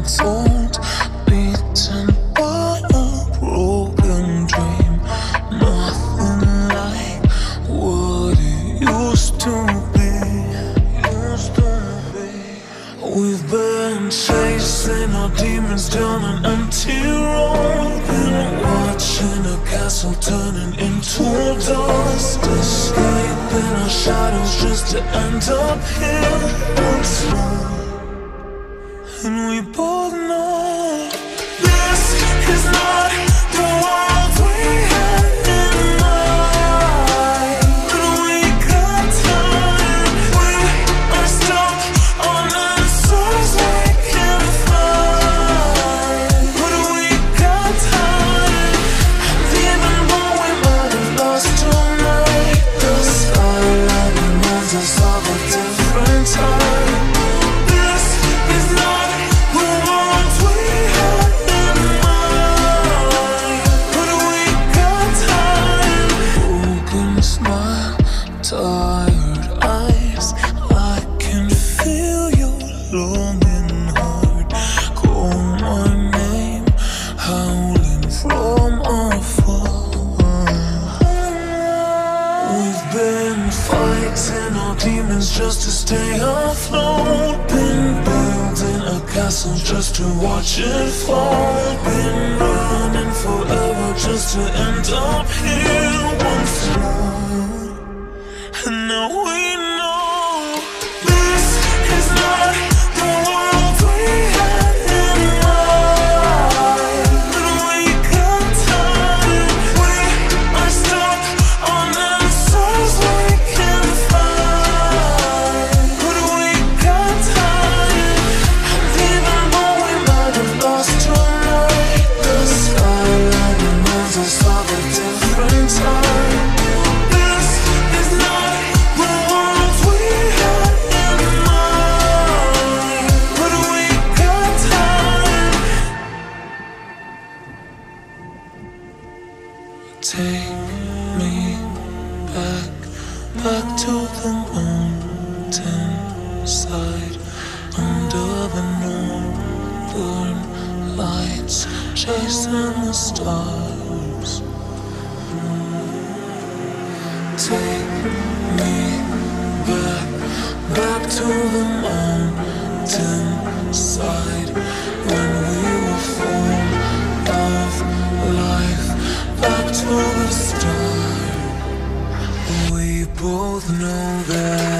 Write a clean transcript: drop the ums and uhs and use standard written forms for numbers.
untold, beaten by a broken dream. Nothing like what it used to be. We've been chasing our demons down an empty road. Been watching a castle turning into dust, escaping our shadows just to end up here once more. And we both know this is not the world we had in mind. But we got time, we are stuck on answers we can't find. But we got time, and even though we might have lost tonight, the skyline reminds us of a different time. Tired eyes, I can feel your longing heart. Call my name, howling from afar. We've been fighting our demons just to stay afloat. Been building a castle just to watch it fall. Been running forever just to end up here once more. And now we know this is not the world we had in mind. But we got time, we are stuck on answers we can't find. But we got time, and even though we might have lost tonight, the skyline reminds us of a different time. Take me back to the mountain side, under the northern lights, chasing the stars. Take me back to the mountain side, when we were full of life. Back to the start. We both know that